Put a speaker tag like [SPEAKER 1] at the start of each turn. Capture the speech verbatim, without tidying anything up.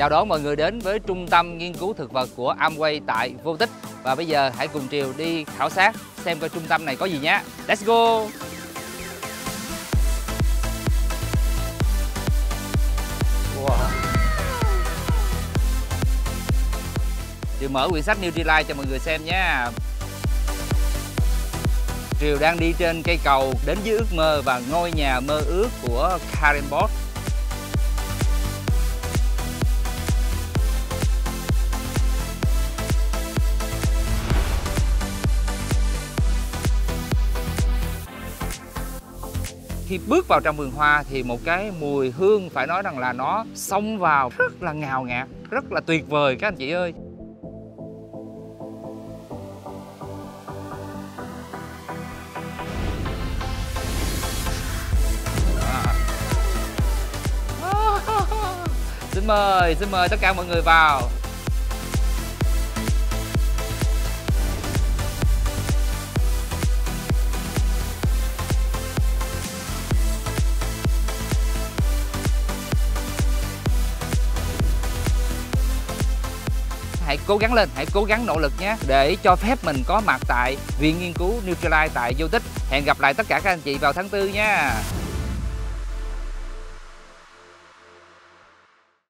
[SPEAKER 1] Chào đón mọi người đến với Trung tâm Nghiên cứu Thực vật của Amway tại Vô Tích. Và bây giờ hãy cùng Triều đi khảo sát xem coi trung tâm này có gì nhé. Let's go! Wow. Triều mở quyển sách Nutrilite cho mọi người xem nhé. Triều đang đi trên cây cầu đến với ước mơ và ngôi nhà mơ ước của Karen Boss. Khi bước vào trong vườn hoa thì một cái mùi hương phải nói rằng là nó xông vào rất là ngào ngạt, rất là tuyệt vời các anh chị ơi. Xin mời, xin mời tất cả mọi người vào. Hãy cố gắng lên, hãy cố gắng nỗ lực nhé, để cho phép mình có mặt tại Viện Nghiên cứu Nutrilite tại Vô Tích. Hẹn gặp lại tất cả các anh chị vào tháng tư nha.